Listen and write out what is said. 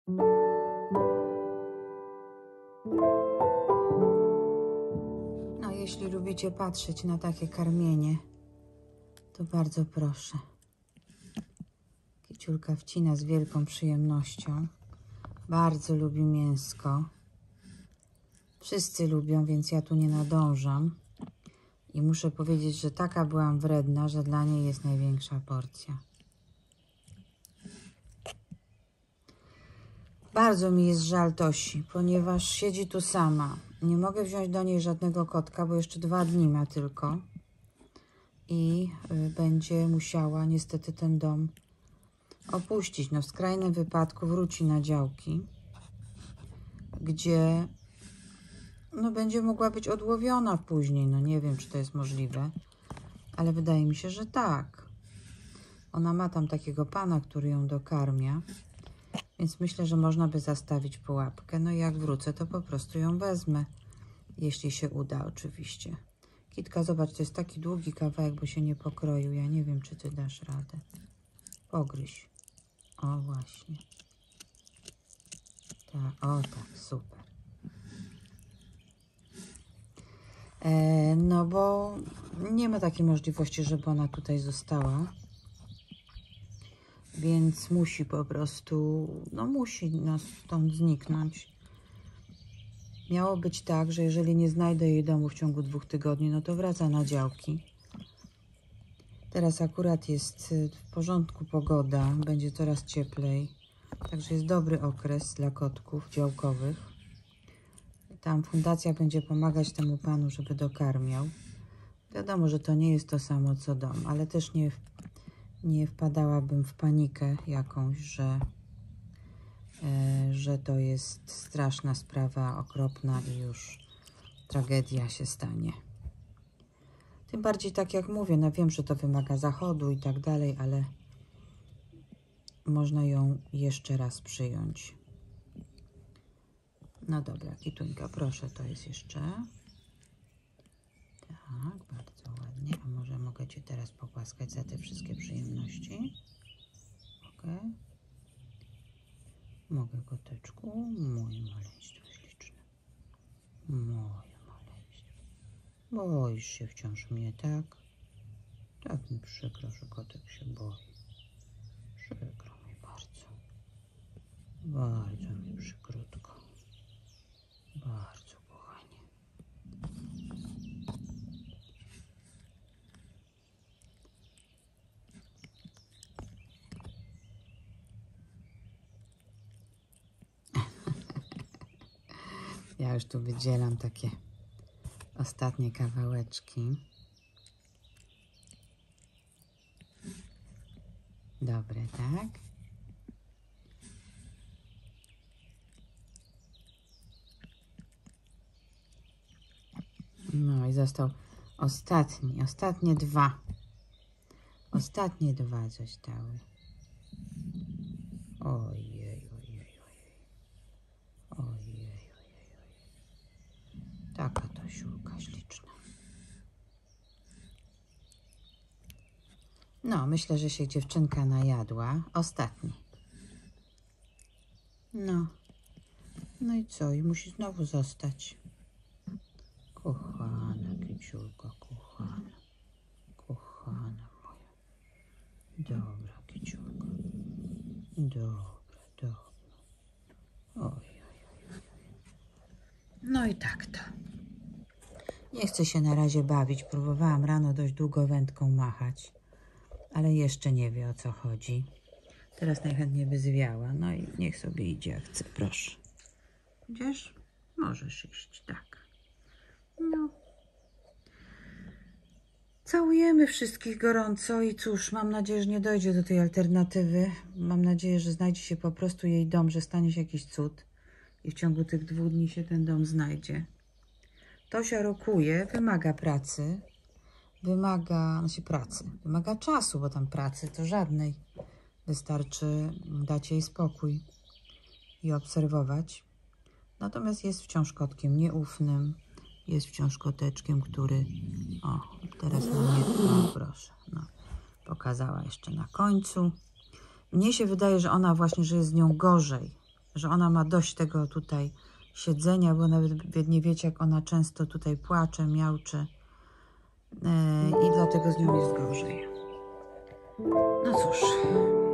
No, jeśli lubicie patrzeć na takie karmienie, to bardzo proszę. Kiciulka wcina z wielką przyjemnością. Bardzo lubi mięsko. Wszyscy lubią, więc ja tu nie nadążam. I muszę powiedzieć, że taka byłam wredna, że dla niej jest największa porcja. Bardzo mi jest żal Tosi, ponieważ siedzi tu sama. Nie mogę wziąć do niej żadnego kotka, bo jeszcze 2 dni ma tylko. I będzie musiała niestety ten dom opuścić. No, w skrajnym wypadku wróci na działki, gdzie no, będzie mogła być odłowiona później. No nie wiem, czy to jest możliwe, ale wydaje mi się, że tak. Ona ma tam takiego pana, który ją dokarmia, więc myślę, że można by zastawić pułapkę. No i jak wrócę, to po prostu ją wezmę, jeśli się uda oczywiście. Kitka, zobacz, to jest taki długi kawałek, bo się nie pokroił. Ja nie wiem, czy ty dasz radę. Pogryź. O, właśnie. Tak, o tak, super. No bo nie ma takiej możliwości, żeby ona tutaj została. Więc musi po prostu, no musi nas stąd zniknąć. Miało być tak, że jeżeli nie znajdę jej domu w ciągu 2 tygodni, no to wraca na działki. Teraz akurat jest w porządku pogoda, będzie coraz cieplej. Także jest dobry okres dla kotków działkowych. Tam fundacja będzie pomagać temu panu, żeby dokarmiał. Wiadomo, że to nie jest to samo co dom, ale też nie wpadałabym w panikę jakąś, że to jest straszna sprawa, okropna i już tragedia się stanie. Tym bardziej, tak jak mówię, no wiem, że to wymaga zachodu i tak dalej, ale można ją jeszcze raz przyjąć. No dobra, Kituńka, proszę, to jest jeszcze. Tak, bardzo ładnie. A może mogę Cię teraz pogłaskać za te wszystkie przyjemności? Mogę? Mogę, koteczku? Moje maleństwo śliczne. Moje maleństwo. Boisz się wciąż mnie, tak? Tak mi przykro, że kotek się boi. Przykro mi bardzo. Bardzo mi przykrutko. Bardzo, kochanie. Ja już tu wydzielam takie ostatnie kawałeczki. Dobre, tak? No i został ostatnie 2. Ostatnie 2 zostały. Ojej, ojej, ojej. Ojej, ojej, ojej. Taka to siulka śliczna. No, myślę, że się dziewczynka najadła. Ostatni. No. No i co? I musi znowu zostać. Kochana kiciulka, kochana. Kochana moja. Dobra, kiciulka. Dobra, dobra. Oj, oj, oj, oj. No i tak to. Nie chcę się na razie bawić. Próbowałam rano dość długo wędką machać, ale jeszcze nie wie, o co chodzi. Teraz najchętniej by zwiała. No i niech sobie idzie jak chce, proszę. Idziesz? Możesz iść, tak. No. Całujemy wszystkich gorąco i cóż, mam nadzieję, że nie dojdzie do tej alternatywy. Mam nadzieję, że znajdzie się po prostu jej dom, że stanie się jakiś cud i w ciągu tych 2 dni się ten dom znajdzie. Tosia rokuje, wymaga pracy, wymaga czasu, bo tam pracy to żadnej. Wystarczy dać jej spokój i obserwować. Natomiast jest wciąż kotkiem nieufnym, jest wciąż koteczkiem, który, o, teraz mnie, no proszę, no, pokazała jeszcze na końcu. Mnie się wydaje, że ona właśnie, że jest z nią gorzej, że ona ma dość tego tutaj siedzenia, bo nawet nie wiecie, jak ona często tutaj płacze, miauczy i dlatego z nią jest gorzej. No cóż,